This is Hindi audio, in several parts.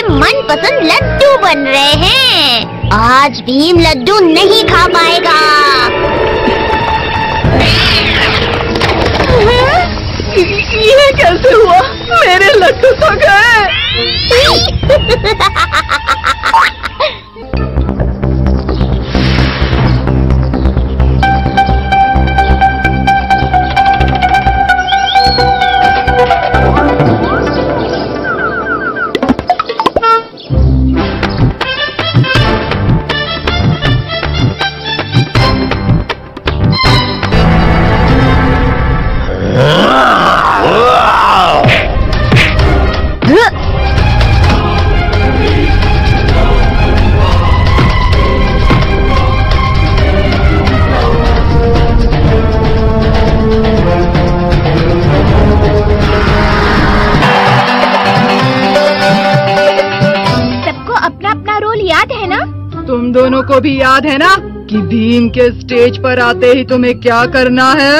मनपसंद लड्डू बन रहे हैं। आज भीम लड्डू नहीं खा पाएगा। ये कैसे हुआ? मेरे लड्डू तो गए। तुम दोनों को भी याद है ना कि भीम के स्टेज पर आते ही तुम्हें क्या करना है?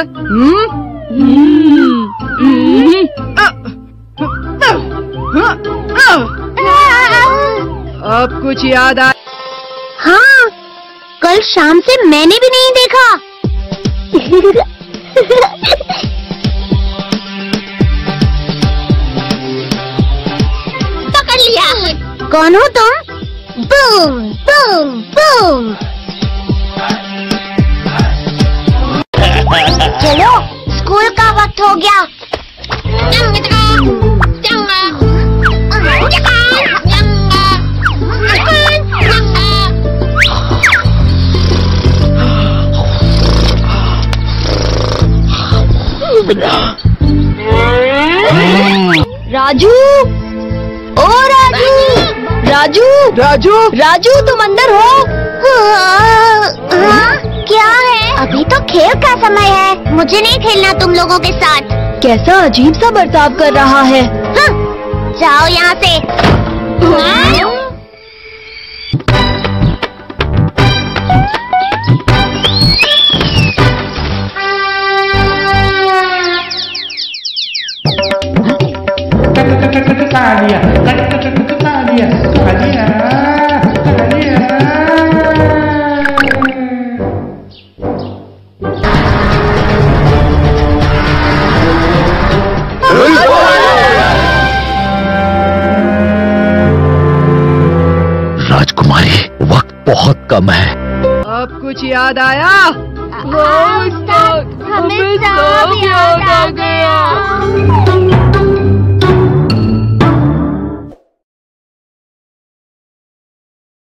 अब कुछ याद आया? हाँ, कल शाम से मैंने भी नहीं देखा। पकड़ लिया। कौन हो तुम? Boom boom boom. चलो, स्कूल का वक्त हो गया। राजू, ओ राजू, राजू, राजू, राजू, तुम अंदर हो? हाँ, क्या है? अभी तो खेल का समय है। मुझे नहीं खेलना तुम लोगों के साथ। कैसा अजीब सा बर्ताव कर रहा है। हाँ, जाओ यहाँ से। राजकुमारी, वक्त बहुत कम है। अब कुछ याद आया? हमें सब याद आ गया।